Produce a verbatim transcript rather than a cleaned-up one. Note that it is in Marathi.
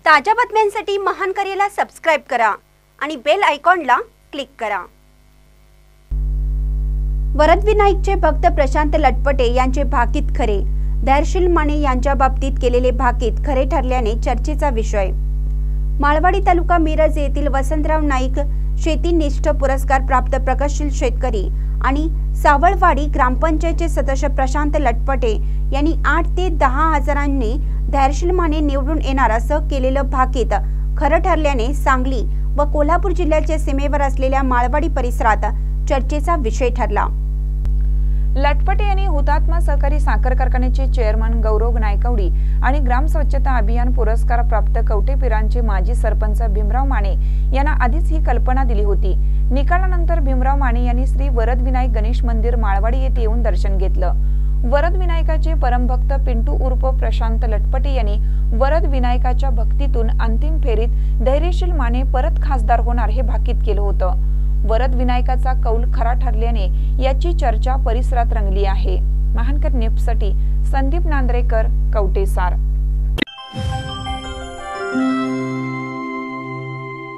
ताज्या बातम्यांसाठी महान करेला सबस्क्राइब करा आणि बेल आयकॉनला क्लिक करा। वरदविनायकचे भक्त प्रशांत लटपटे यांचे भाकीत खरे। धैर्यशील माने यांच्या बाबतीत केलेले भाकीत खरे ठरल्याने चर्चेचा विषय। माळवाडी तालुका मिरज येथील वसंतराव नाईक शेतीनिष्ठ पुरस्कार प्राप्त प्रगतशील शेतकरी आणि सावळवाडी ग्रामपंचायतचे सदस्य प्रशांत लटपटे यांनी आठ ते दहा हजारांनी धैर्यशील माने निवडून येणार असं केलेलं भाकीत खरं ठरल्याने सांगली व कोल्हापूर जिल्ह्याच्या सीमेवर असलेल्या माळवाडी परिसरात चर्चेचा विषय ठरला। लटपटे यांनी हुतात्मा सहकारी साखर कारखान्याचे चेअरमन गौरव नायकवडी आणि ग्राम स्वच्छता अभियान पुरस्कार प्राप्त कवटेपिरांचे माजी सरपंच भीमराव माने यांना आधीच ही कल्पना दिली होती। निकालानंतर भीमराव माने यांनी श्री वरदविनायक गणेश मंदिर माळवाडी येथे येऊन दर्शन घेतलं। वरदविनायकाचे परमभक्त पिंटू उर्फ प्रशांत लटपटे यांनी वरदविनायकाच्या भक्तीतून अंतिम फेरीत धैर्यशील माने परत खासदार होणार हे भाकीत केलं होतं। वरदविनायकाचा कौल खरा ठरल्याने याची चर्चा परिसरात रंगली आहे। महानकर न्यूजसाठी संदीप नांद्रेकर, कवटेसार।